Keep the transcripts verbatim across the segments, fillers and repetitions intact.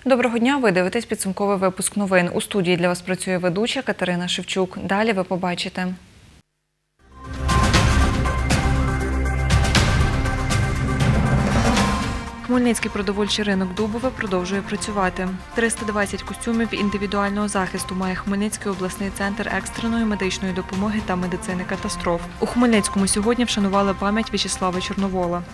Доброго дня, ви дивитесь підсумковий випуск новин. У студії для вас працює ведуча Катерина Шевчук. Далі ви побачите. Хмельницький продовольчий ринок Дубове продовжує працювати. триста двадцять костюмів індивідуального захисту має Хмельницький обласний центр екстреної медичної допомоги та медицини катастроф. У Хмельницькому сьогодні вшанували пам'ять В'ячеслава Чорновола.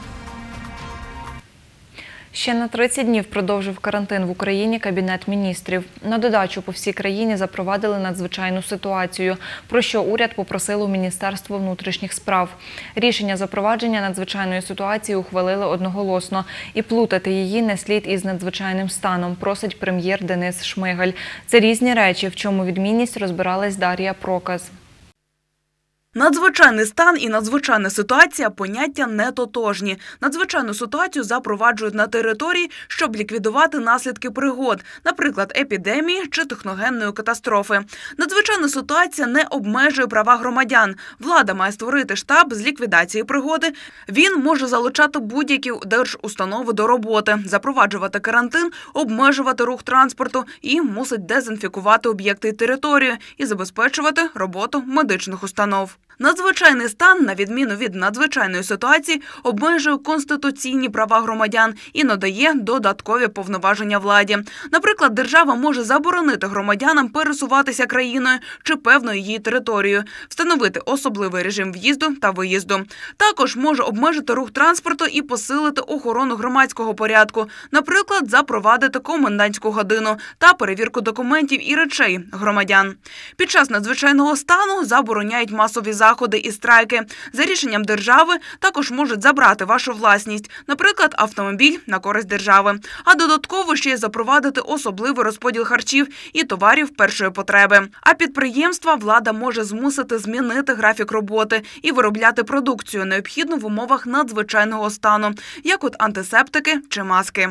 Ще на тридцять днів продовжив карантин в Україні Кабінет міністрів. На додачу по всій країні запровадили надзвичайну ситуацію, про що уряд попросило Міністерство внутрішніх справ. Рішення запровадження надзвичайної ситуації ухвалили одноголосно. І плутати її не слід із надзвичайним станом, просить прем'єр Денис Шмигаль. Це різні речі, в чому відмінність, розбиралась Дар'я Проказ. Надзвичайний стан і надзвичайна ситуація – поняття не тотожні. Надзвичайну ситуацію запроваджують на території, щоб ліквідувати наслідки пригод, наприклад, епідемії чи техногенної катастрофи. Надзвичайна ситуація не обмежує права громадян. Влада має створити штаб з ліквідації пригоди. Він може залучати будь-які держустанови до роботи, запроваджувати карантин, обмежувати рух транспорту і мусить дезінфікувати об'єкти і територію і забезпечувати роботу медичних установ. Надзвичайний стан, на відміну від надзвичайної ситуації, обмежує конституційні права громадян і надає додаткові повноваження владі. Наприклад, держава може заборонити громадянам пересуватися країною чи певною її територією, встановити особливий режим в'їзду та виїзду. Також може обмежити рух транспорту і посилити охорону громадського порядку, наприклад, запровадити комендантську годину та перевірку документів і речей громадян. Під час надзвичайного стану забороняють масові заходи і страйки. За рішенням держави також можуть забрати вашу власність, наприклад, автомобіль на користь держави. А додатково ще й запровадити особливий розподіл харчів і товарів першої потреби. А підприємства влада може змусити змінити графік роботи і виробляти продукцію, необхідну в умовах надзвичайного стану, як от антисептики чи маски.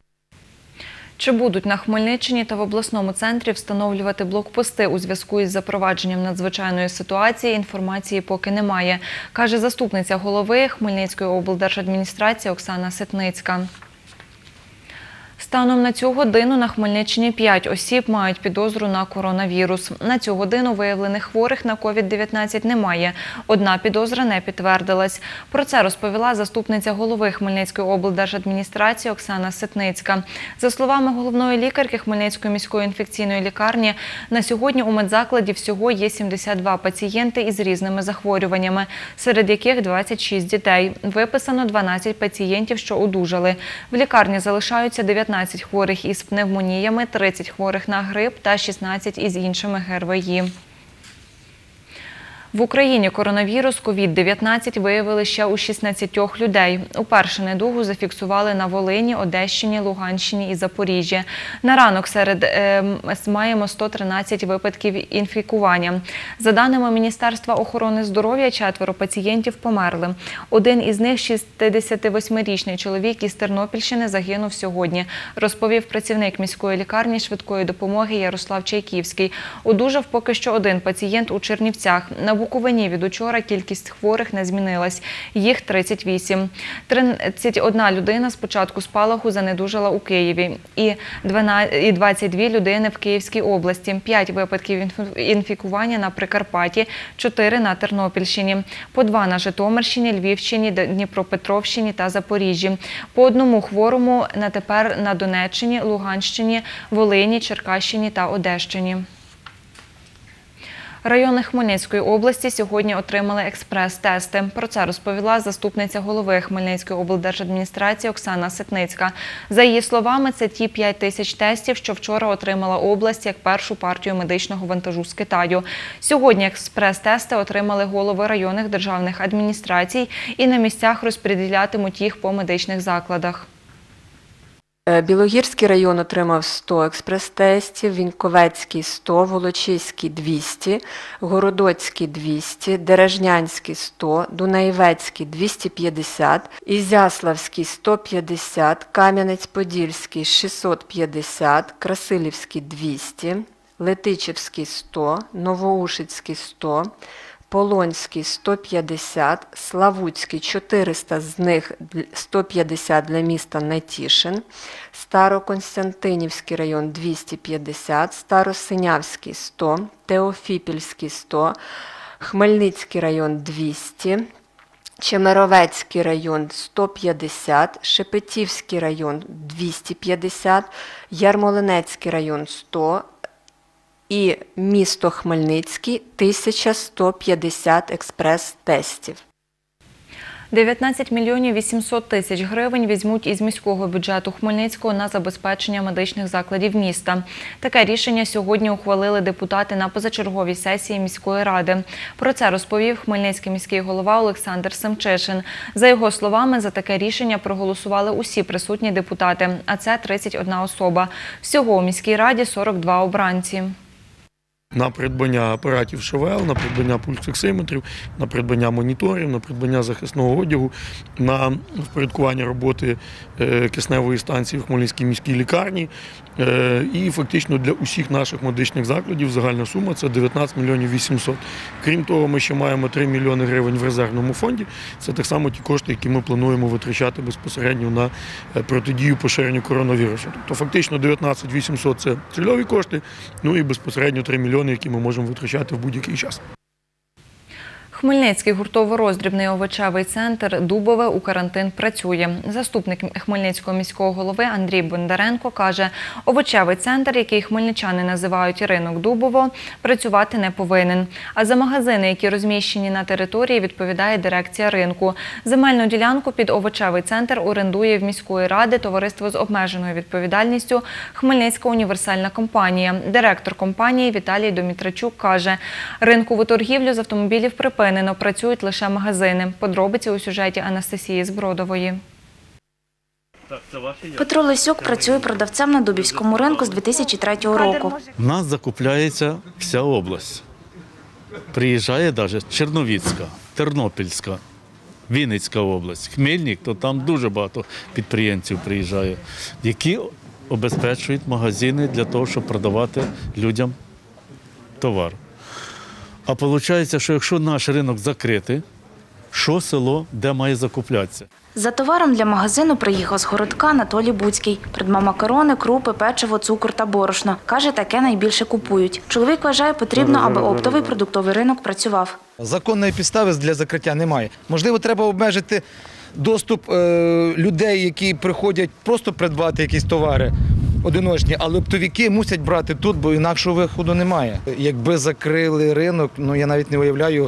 Чи будуть на Хмельниччині та в обласному центрі встановлювати блокпости у зв'язку із запровадженням надзвичайної ситуації, інформації поки немає, каже заступниця голови Хмельницької облдержадміністрації Оксана Ситницька. Станом на цю годину на Хмельниччині п'ять осіб мають підозру на коронавірус. На цю годину виявлених хворих на ковід дев'ятнадцять немає. Одна підозра не підтвердилась. Про це розповіла заступниця голови Хмельницької облдержадміністрації Оксана Ситницька. За словами головної лікарки Хмельницької міської інфекційної лікарні, на сьогодні у медзакладі всього є сімдесят два пацієнти із різними захворюваннями, серед яких двадцять шість дітей. Виписано дванадцять пацієнтів, що одужали. В лікарні залишаються дев'ятнадцять хворих із пневмоніями, тридцять хворих на грип та шістнадцять із іншими ГРВІ. В Україні коронавірус ковід дев'ятнадцять виявили ще у шістнадцяти людей. Уперше недугу зафіксували на Волині, Одещині, Луганщині і Запоріжжі. На ранок серед е, маємо сто тринадцять випадків інфікування. За даними Міністерства охорони здоров'я, четверо пацієнтів померли. Один із них, шістдесятивосьмирічний чоловік із Тернопільщини, загинув сьогодні, розповів працівник міської лікарні швидкої допомоги Ярослав Чайківський. Одужав поки що один пацієнт у Чернівцях. На Буковині від учора кількість хворих не змінилась. Їх тридцять вісім. тридцять одна людина з початку спалаху занедужала у Києві і двадцять дві людини в Київській області. п'ять випадків інфікування на Прикарпатті, чотири на Тернопільщині, по два на Житомирщині, Львівщині, Дніпропетровщині та Запоріжжі. По одному хворому на тепер на Донеччині, Луганщині, Волині, Черкащині та Одещині. Райони Хмельницької області сьогодні отримали експрес-тести. Про це розповіла заступниця голови Хмельницької облдержадміністрації Оксана Ситницька. За її словами, це ті п'ять тисяч тестів, що вчора отримала область як першу партію медичного вантажу з Китаю. Сьогодні експрес-тести отримали голови районних державних адміністрацій і на місцях розподілятимуть їх по медичних закладах. Білогірський район отримав сто експрес-тестів, Віньковецький – сто, Волочиський – двісті, Городоцький – двісті, Дережнянський – сто, Дунаєвецький – двісті п'ятдесят, Ізяславський – сто п'ятдесят, Кам'янець-Подільський – шістсот п'ятдесят, Красилівський – двісті, Летичівський – сто, Новоушицький – сто, Полонський сто п'ятдесят, Славутський чотириста, з них сто п'ятдесят для міста Нетішин, Староконстантинівський район двісті п'ятдесят, Старосинявський сто, Теофіпільський сто, Хмельницький район двісті, Чемеровецький район сто п'ятдесят, Шепетівський район двісті п'ятдесят, Ярмолинецький район сто і місто Хмельницький тисяча сто п'ятдесят експрес-тестів. дев'ятнадцять мільйонів вісімсот тисяч гривень візьмуть із міського бюджету Хмельницького на забезпечення медичних закладів міста. Таке рішення сьогодні ухвалили депутати на позачерговій сесії міської ради. Про це розповів хмельницький міський голова Олександр Семчишин. За його словами, за таке рішення проголосували усі присутні депутати, а це тридцять одна особа. Всього у міській раді сорок два обранці. На придбання апаратів ШВЛ, на придбання пульсоксиметрів, на придбання моніторів, на придбання захисного одягу, на впорядкування роботи кисневої станції в Хмельницькій міській лікарні. І фактично для усіх наших медичних закладів загальна сума – це дев'ятнадцять мільйонів вісімсот. Крім того, ми ще маємо три мільйони гривень в резервному фонді. Це так само ті кошти, які ми плануємо витрачати безпосередньо на протидію поширенню коронавірусу. Тобто фактично дев'ятнадцять вісімсот – це цільові кошти, ну і безпосередньо три мільйони, які ми можемо витрачати в будь-який час. Хмельницький гуртово-роздрібний овочевий центр «Дубове» у карантин працює. Заступник Хмельницького міського голови Андрій Бондаренко каже, овочевий центр, який хмельничани називають «Ринок Дубово», працювати не повинен. А за магазини, які розміщені на території, відповідає дирекція ринку. Земельну ділянку під овочевий центр орендує в міської ради товариство з обмеженою відповідальністю «Хмельницька універсальна компанія». Директор компанії Віталій Домітрачук каже, ринкову торгівлю з автомобілів припинено. Працюють лише магазини. Подробиці у сюжеті Анастасії Збродової. Петро Лисюк працює продавцем на Дубівському ринку з дві тисячі третього року. У нас закупляється вся область. Приїжджає навіть Черновіцька, Тернопільська, Вінницька область, Хмельник, то там дуже багато підприємців приїжджає, які обезпечують магазини для того, щоб продавати людям товар. А виходить, що якщо наш ринок закритий, що село, де має закуплятися? За товаром для магазину приїхав з городка Анатолій Буцький. Придбав макарони, крупи, печиво, цукор та борошно. Каже, таке найбільше купують. Чоловік вважає, потрібно, аби оптовий продуктовий ринок працював. Законної підстави для закриття немає. Можливо, треба обмежити доступ е, людей, які приходять просто придбати якісь товари одиночні, але оптовики мусять брати тут, бо інакшого виходу немає. Якби закрили ринок, ну я навіть не уявляю,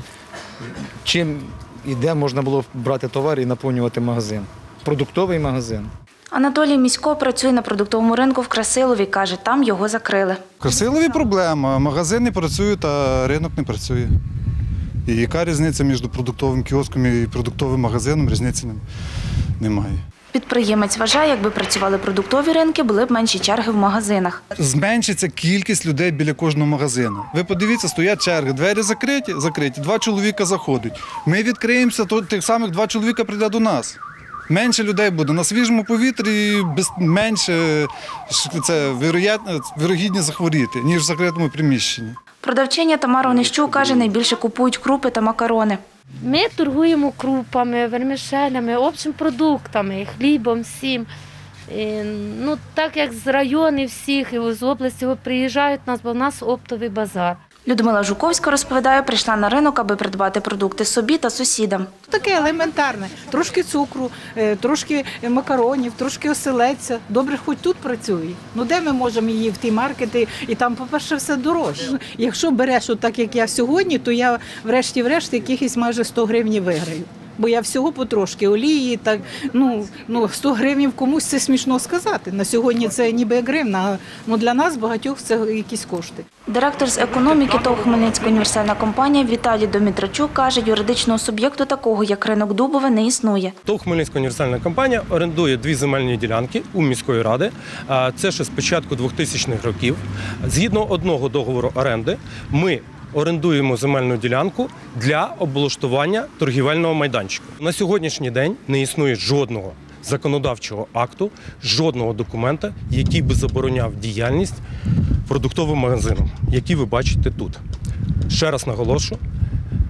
чим і де можна було брати товари і наповнювати магазин. Продуктовий магазин. Анатолій Місько працює на продуктовому ринку в Красилові. Каже, там його закрили. В Красилові проблема. Магазин не працює, та ринок не працює. І яка різниця між продуктовим кіоском і продуктовим магазином? Різниці немає. Підприємець вважає, якби працювали продуктові ринки, були б менші черги в магазинах. Зменшиться кількість людей біля кожного магазину. Ви подивіться, стоять черги, двері закриті, закриті, два чоловіка заходять. Ми відкриємося, то тих самих два чоловіка прийде до нас. Менше людей буде на свіжому повітрі, без, менше це вірогідність захворіти, ніж в закритому приміщенні. Продавчиня Тамара Онищук каже, найбільше купують крупи та макарони. Ми торгуємо крупами, вермішелями, общим продуктами, хлібом, всім. І, ну, так як з районів всіх і з області приїжджають нас, бо в нас оптовий базар. Людмила Жуковська розповідає, прийшла на ринок, аби придбати продукти собі та сусідам. Таке елементарне. Трошки цукру, трошки макаронів, трошки оселедця. Добре, хоч тут працює. Ну де ми можемо її в ті маркети, і там, по-перше, все дорожче. Якщо береш отак, як я сьогодні, то я врешті-врешт якихось майже сто гривень виграю. Бо я всього потрошки олії, так, ну, ну, сто гривень комусь це смішно сказати. На сьогодні це ніби гривна, але для нас багатьох це якісь кошти. Директор з економіки ТОВ «Хмельницька універсальна компанія» Віталій Домітрачук каже, юридичного суб'єкту такого, як ринок Дубове, не існує. ТОВ «Хмельницька універсальна компанія» орендує дві земельні ділянки у міської ради. Це ще з початку двохтисячних років. Згідно одного договору оренди ми орендуємо земельну ділянку для облаштування торгівельного майданчика. На сьогоднішній день не існує жодного законодавчого акту, жодного документа, який би забороняв діяльність продуктовим магазинам, які ви бачите тут. Ще раз наголошую,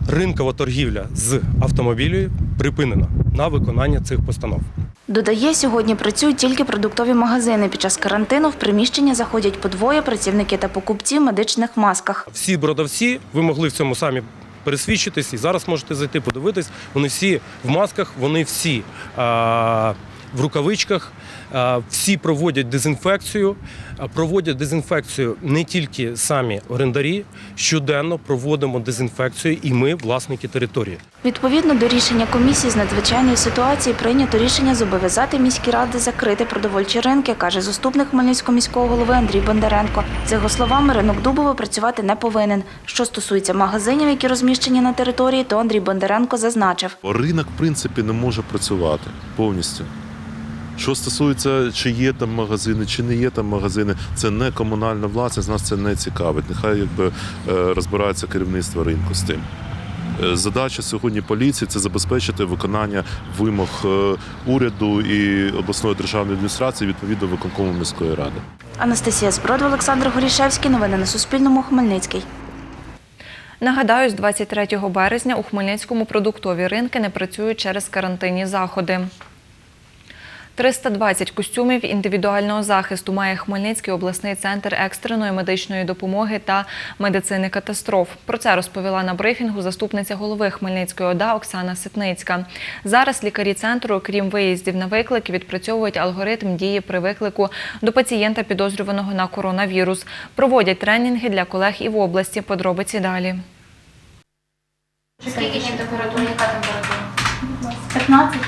ринкова торгівля з автомобілів припинена на виконання цих постанов. Додає, сьогодні працюють тільки продуктові магазини. Під час карантину в приміщення заходять по двоє працівники та покупці в медичних масках. Всі продавці, ви могли в цьому самі пересвідчитись, і зараз можете зайти подивитись, вони всі в масках, вони всі а, в рукавичках, а, всі проводять дезінфекцію. А, проводять дезінфекцію не тільки самі орендарі, щоденно проводимо дезінфекцію і ми, власники території. Відповідно до рішення комісії з надзвичайної ситуації прийнято рішення зобов'язати міські ради закрити продовольчі ринки, каже заступник Хмельницького міського голови Андрій Бондаренко. За його словами, ринок Дубово працювати не повинен. Що стосується магазинів, які розміщені на території, то Андрій Бондаренко зазначив. Ринок, в принципі, не може працювати повністю. Що стосується, чи є там магазини, чи не є там магазини, це не комунальна власність, нас це не цікавить. Нехай якби розбирається керівництво ринку з тим. Задача сьогодні поліції – це забезпечити виконання вимог уряду і обласної державної адміністрації відповідно виконкому міської ради. Анастасія Зброд, Олександр Горішевський. Новини на Суспільному. Хмельницький. Нагадаю, з двадцять третього березня у Хмельницькому продуктові ринки не працюють через карантинні заходи. триста двадцять костюмів індивідуального захисту має Хмельницький обласний центр екстреної медичної допомоги та медицини катастроф. Про це розповіла на брифінгу заступниця голови Хмельницької ОДА Оксана Ситницька. Зараз лікарі центру, крім виїздів на виклики, відпрацьовують алгоритм дії при виклику до пацієнта, підозрюваного на коронавірус. Проводять тренінги для колег і в області. Подробиці далі. Скільки температура? Яка температура? п'ятнадцять.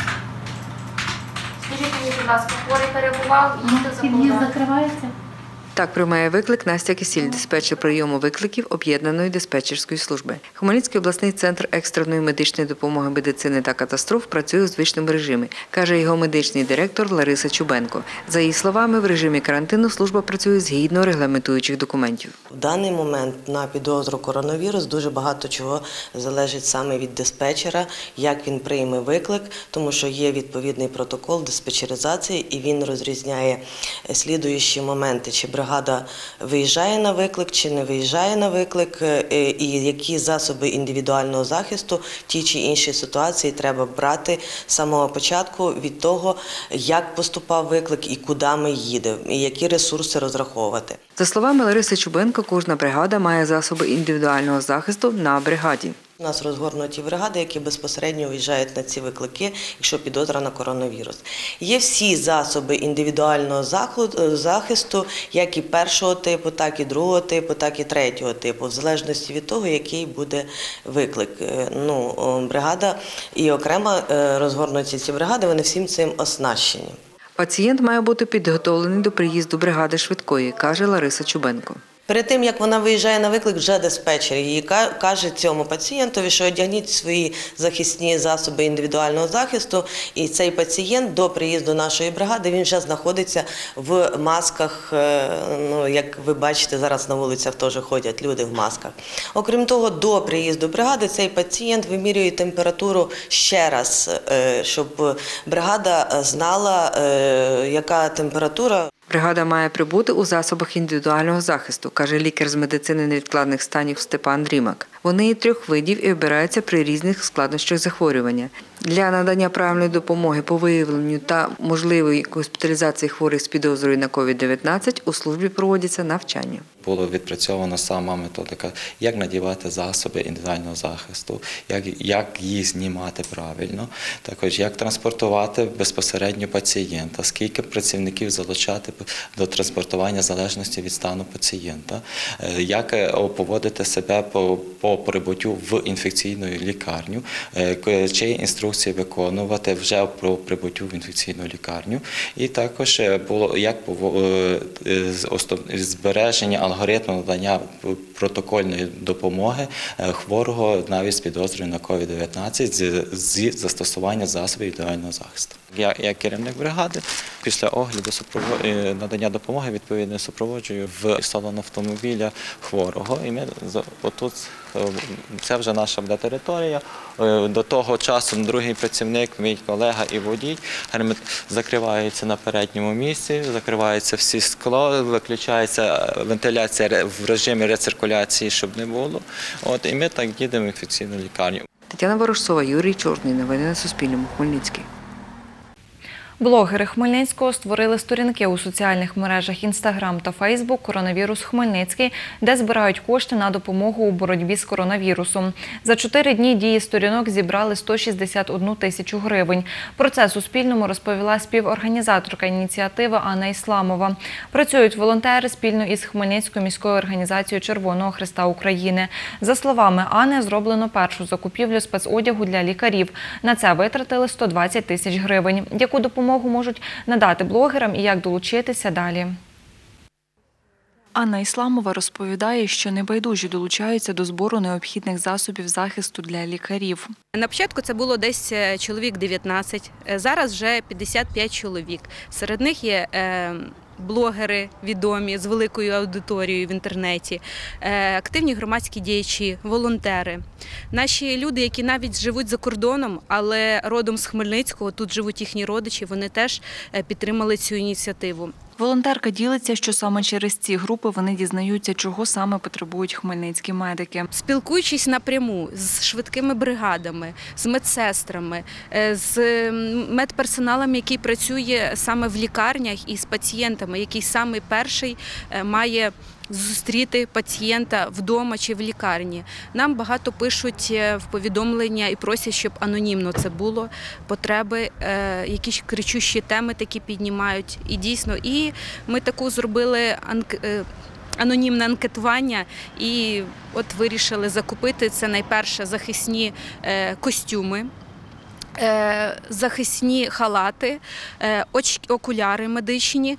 Скажіть мені, будь ласка, хворий перебував, їздив за Під'їзд закривається? Так приймає виклик Настя Кисіль, диспетчер прийому викликів об'єднаної диспетчерської служби. Хмельницький обласний центр екстреної медичної допомоги, медицини та катастроф працює у звичному режимі, каже його медичний директор Лариса Чубенко. За її словами, в режимі карантину служба працює згідно регламентуючих документів. В даний момент на підозру коронавірус дуже багато чого залежить саме від диспетчера, як він прийме виклик, тому що є відповідний протокол диспетчеризації і він розрізняє слідуючі моменти, чи бригада виїжджає на виклик, чи не виїжджає на виклик, і які засоби індивідуального захисту в тій чи іншій ситуації треба брати з самого початку від того, як поступав виклик і куди ми їдемо, і які ресурси розраховувати. За словами Лариси Чубенко, кожна бригада має засоби індивідуального захисту на бригаді. У нас розгорнуті бригади, які безпосередньо виїжджають на ці виклики, якщо підозра на коронавірус. Є всі засоби індивідуального захисту, як і першого типу, так і другого типу, так і третього типу, в залежності від того, який буде виклик. Ну, бригада і окремо розгорнуті ці бригади, вони всім цим оснащені. Пацієнт має бути підготовлений до приїзду бригади швидкої, каже Лариса Чубенко. Перед тим, як вона виїжджає на виклик, вже диспетчер її каже цьому пацієнтові, що одягніть свої захисні засоби індивідуального захисту, і цей пацієнт до приїзду нашої бригади, він вже знаходиться в масках, ну, як ви бачите, зараз на вулицях теж ходять люди в масках. Окрім того, до приїзду бригади цей пацієнт вимірює температуру ще раз, щоб бригада знала, яка температура. Бригада має прибути у засобах індивідуального захисту, каже лікар з медицини невідкладних станів Степан Дрімак. Вони є трьох видів і обираються при різних складнощах захворювання. Для надання правильної допомоги по виявленню та можливої госпіталізації хворих з підозрою на ковід дев'ятнадцять у службі проводяться навчання. Було відпрацьована сама методика, як надівати засоби індивідуального захисту, як, як їх знімати правильно, також як транспортувати безпосередньо пацієнта, скільки працівників залучати до транспортування в залежності від стану пацієнта, як поводити себе по, по прибуттю в інфекційну лікарню, чи інструкції виконувати вже про прибуттю в інфекційну лікарню, і також було як збереження алгоритму надання протокольної допомоги хворого навіть з підозрою на ковід дев'ятнадцять з застосування засобів індивідуального захисту. Я як керівник бригади після огляду надання допомоги відповідно супроводжую в салон автомобіля хворого. І ми отут це вже наша буде територія. До того часу другий працівник, мій колега і водій, закривається на передньому місці, закривається всі скло, виключається вентиляція в режимі рециркуляції, щоб не було. От і ми так їдемо в інфекційну лікарню. Тетяна Ворожцова, Юрій Чорний. Новини на Суспільному. Хмельницький. Блогери Хмельницького створили сторінки у соціальних мережах Інстаграм та Фейсбук «Коронавірус Хмельницький», де збирають кошти на допомогу у боротьбі з коронавірусом. За чотири дні дії сторінок зібрали сто шістдесят одну тисячу гривень. Про це Суспільному розповіла співорганізаторка ініціативи Анна Ісламова. Працюють волонтери спільно із Хмельницькою міською організацією Червоного Хреста України. За словами Анни, зроблено першу закупівлю спецодягу для лікарів. На це витратили сто двадцять тисяч гривень. Яку допомогу можуть надати блогерам і як долучитися далі? Анна Ісламова розповідає, що небайдужі долучаються до збору необхідних засобів захисту для лікарів. На початку це було десь чоловік дев'ятнадцять, зараз вже п'ятдесят п'ять чоловік. Серед них є блогери відомі з великою аудиторією в інтернеті, активні громадські діячі, волонтери. Наші люди, які навіть живуть за кордоном, але родом з Хмельницького, тут живуть їхні родичі, вони теж підтримали цю ініціативу. Волонтерка ділиться, що саме через ці групи вони дізнаються, чого саме потребують хмельницькі медики. Спілкуючись напряму з швидкими бригадами, з медсестрами, з медперсоналом, який працює саме в лікарнях і з пацієнтами, який саме перший має зустріти пацієнта вдома чи в лікарні. Нам багато пишуть в повідомлення і просять, щоб анонімно це було, потреби, якісь кричущі теми такі піднімають. І дійсно, і ми таку зробили анонімне анкетування і от вирішили закупити це найперше захисні костюми, захисні халати, окуляри медичні,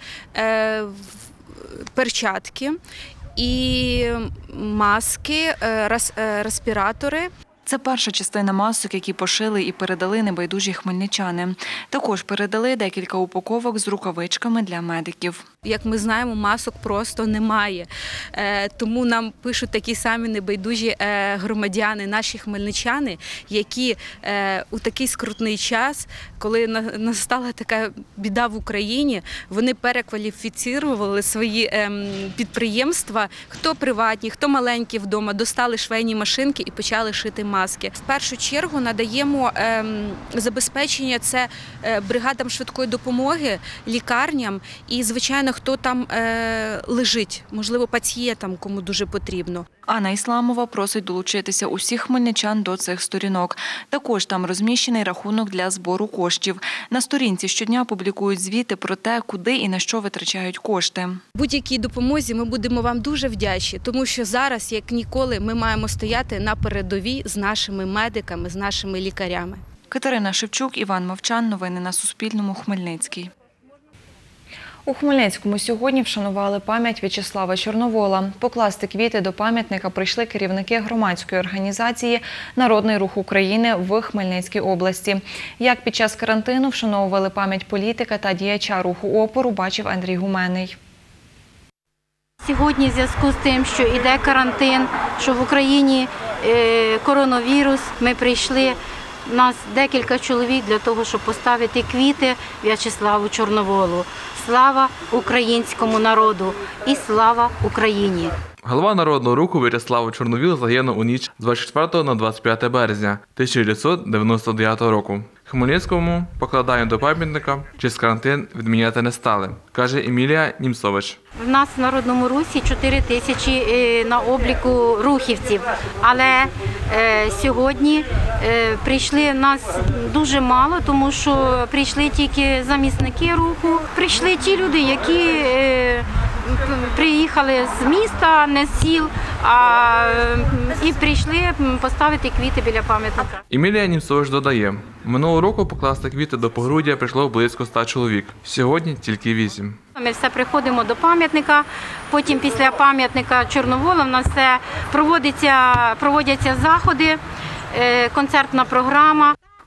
перчатки і маски, респіратори. Це перша частина масок, які пошили і передали небайдужі хмельничани. Також передали декілька упаковок з рукавичками для медиків. Як ми знаємо, масок просто немає. Тому нам пишуть такі самі небайдужі громадяни, наші хмельничани, які у такий скрутний час, коли настала така біда в Україні, вони перекваліфіцірували свої підприємства, хто приватні, хто маленькі вдома, достали швейні машинки і почали шити маски. В першу чергу надаємо забезпечення це бригадам швидкої допомоги, лікарням і, звичайно, хто там лежить, можливо, пацієнтам, кому дуже потрібно. Анна Ісламова просить долучитися усіх хмельничан до цих сторінок. Також там розміщений рахунок для збору коштів. На сторінці щодня публікують звіти про те, куди і на що витрачають кошти. Будь-якій допомозі ми будемо вам дуже вдячні, тому що зараз, як ніколи, ми маємо стояти на передовій з нашими медиками, з нашими лікарями. Катерина Шевчук, Іван Мовчан. Новини на Суспільному. Хмельницький. У Хмельницькому сьогодні вшанували пам'ять В'ячеслава Чорновола. Покласти квіти до пам'ятника прийшли керівники громадської організації «Народний рух України» в Хмельницькій області. Як під час карантину вшановували пам'ять політика та діяча руху опору, бачив Андрій Гуменний. Сьогодні в зв'язку з тим, що йде карантин, що в Україні коронавірус, ми прийшли, нас декілька чоловік для того, щоб поставити квіти В'ячеславу Чорноволу. Слава українському народу і слава Україні! Голова Народного руху В'ячеслав Чорновіл загинув у ніч з двадцять четвертого на двадцять п'яте березня тисяча дев'ятсот дев'яносто дев'ятого року. Хмельницькому покладання до пам'ятника через карантин відміняти не стали, каже Емілія Німцович. В нас в Народному русі чотири тисячі на обліку рухівців, але е, сьогодні е, прийшли нас дуже мало, тому що прийшли тільки замісники руху, прийшли ті люди, які е, приїхали з міста, не з сіл, а і прийшли поставити квіти біля пам'ятника. Емілія Німцович додає, минулого року покласти квіти до погруддя прийшло близько ста чоловік, сьогодні тільки вісім. Ми все приходимо до пам'ятника, потім після пам'ятника Чорновола в нас все проводиться, проводяться заходи, концертна програма.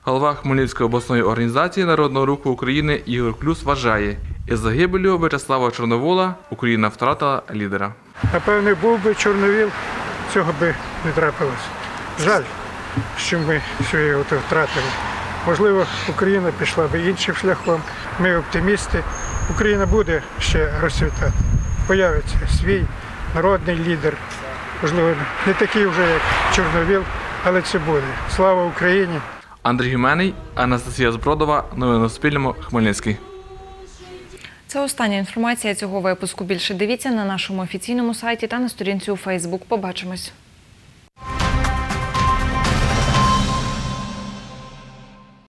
Голова Хмельницької обласної організації Народного руху України Ігор Клюс вважає, із загибелью В'ячеслава Чорновола Україна втратила лідера. Напевне, був би Чорновіл, цього би не трапилось. Жаль, що ми його втратили. Можливо, Україна пішла би іншим шляхом. Ми оптимісти. Україна буде ще розцвітати. Появиться свій народний лідер. Можливо, не такий вже, як Чорновіл, але це буде. Слава Україні! Андрій Гюменний, Анастасія Збродова. Новини на Суспільному. Хмельницький. Це остання інформація цього випуску. Більше дивіться на нашому офіційному сайті та на сторінці у Фейсбук. Побачимось.